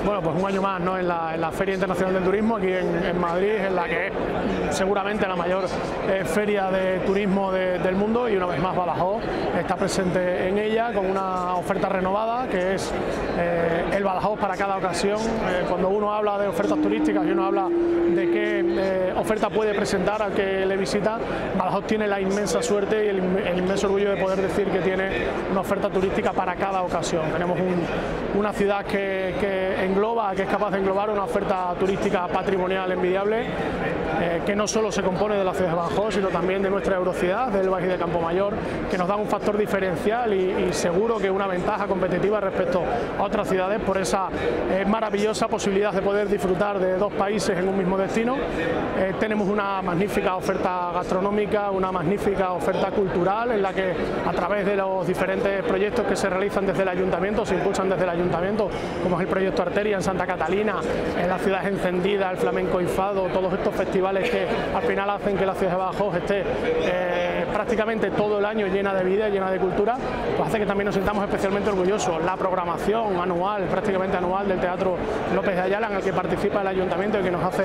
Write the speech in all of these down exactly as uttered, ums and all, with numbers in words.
Bueno, pues un año más, ¿no?, en la, en la Feria Internacional del Turismo aquí en, en Madrid, en la que es seguramente la mayor eh, feria de turismo de, del mundo, y una vez más Badajoz está presente en ella con una oferta renovada que es eh, el Badajoz para cada ocasión. Eh, cuando uno habla de ofertas turísticas y uno habla de qué eh, oferta puede presentar al que le visita, Badajoz tiene la inmensa suerte y el, el inmenso orgullo de poder decir que tiene una oferta turística para cada ocasión. Tenemos un, una ciudad que, que engloba, que es capaz de englobar una oferta turística patrimonial envidiable, eh, que no solo se compone de la ciudad de Badajoz, sino también de nuestra eurociudad, del Baix y de Campomayor, que nos da un factor diferencial y, y seguro que una ventaja competitiva respecto a otras ciudades por esa eh, maravillosa posibilidad de poder disfrutar de dos países en un mismo destino. Eh, tenemos una magnífica oferta gastronómica, una magnífica oferta cultural, en la que a través de los diferentes proyectos que se realizan desde el Ayuntamiento, se impulsan desde el Ayuntamiento, como es el proyecto Arteria en Santa Catalina, en la ciudad encendida, el flamenco y fado, todos estos festivales que al final hacen que la ciudad de Badajoz esté eh, prácticamente todo el año llena de vida, llena de cultura, pues hace que también nos sintamos especialmente orgullosos. La programación anual, prácticamente anual, del Teatro López de Ayala, en el que participa el Ayuntamiento y que nos hace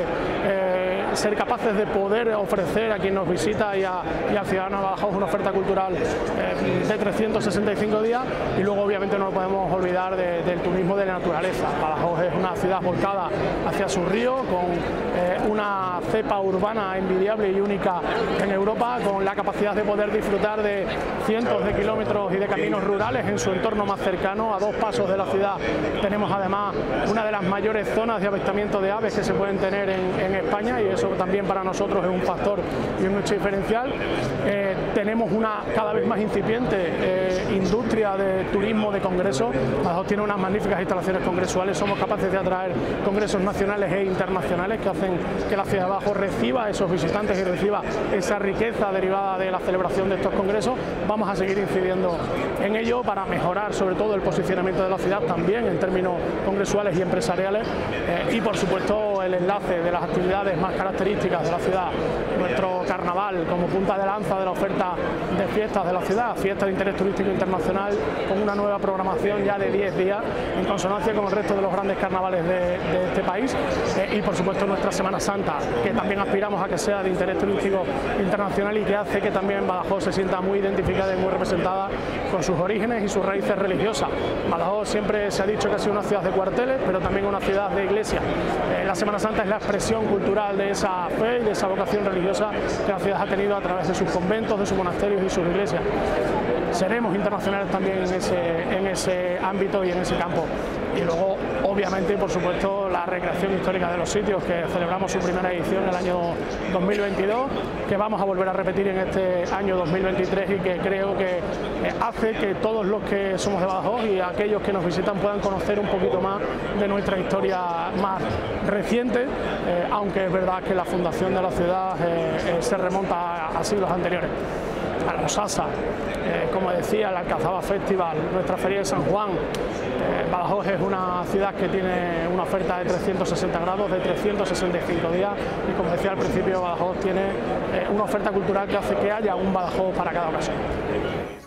eh, ser capaces de poder ofrecer a quien nos visita y, a, y al ciudadano de Badajoz una oferta cultural eh, de trescientos sesenta y cinco días. Y luego obviamente no nos podemos olvidar de, del turismo de la naturaleza. Badajoz es una ciudad volcada hacia su río, con eh, una cepa urbana envidiable y única en Europa, con la capacidad de poder disfrutar de cientos de kilómetros y de caminos rurales en su entorno más cercano. A dos pasos de la ciudad tenemos además una de las mayores zonas de avistamiento de aves que se pueden tener en, en España, y eso también para nosotros es un factor y un hecho diferencial. Eh, tenemos una cada vez más incipiente eh, industria de turismo de congresos. Badajoz tiene unas magníficas instalaciones congresuales, somos capaces de atraer congresos nacionales e internacionales que hacen que la ciudad de Badajoz reciba esos visitantes y reciba esa riqueza derivada de la celebración de estos congresos. Vamos a seguir incidiendo en ello para mejorar sobre todo el posicionamiento de la ciudad también en términos congresuales y empresariales, eh, y por supuesto el enlace de las actividades más características de la ciudad, nuestro carnaval como punta de lanza de la oferta de fiestas de la ciudad, fiestas de interés turístico internacional con una nueva programación ya de diez días en consonancia con el resto de los grandes carnavales de, de este país, eh, y por supuesto nuestra Semana Santa, que también aspiramos a que sea de interés turístico internacional y que hace que también Badajoz se sienta muy identificada y muy representada con sus orígenes y sus raíces religiosas. Badajoz siempre se ha dicho que ha sido una ciudad de cuarteles, pero también una ciudad de iglesias. Eh, la Semana Santa es la expresión cultural de esa fe y de esa vocación religiosa que la ciudad ha tenido a través de sus conventos, de sus monasterios y sus iglesias. Seremos internacionales también en ese, en ese ámbito y en ese campo. Y luego, obviamente, por supuesto, la recreación histórica de los sitios, que celebramos su primera edición en el año dos mil veintidós, que vamos a volver a repetir en este año dos mil veintitrés y que creo que hace que todos los que somos de Badajoz y aquellos que nos visitan puedan conocer un poquito más de nuestra historia más reciente, eh, aunque es verdad que la fundación de la ciudad eh, eh, se remonta a, a siglos anteriores. A los Asa, eh, como decía, el Alcazaba Festival, nuestra Feria de San Juan. Eh, Badajoz es una ciudad que tiene una oferta de trescientos sesenta grados, de trescientos sesenta y cinco días, y como decía al principio, Badajoz tiene eh, una oferta cultural que hace que haya un Badajoz para cada ocasión.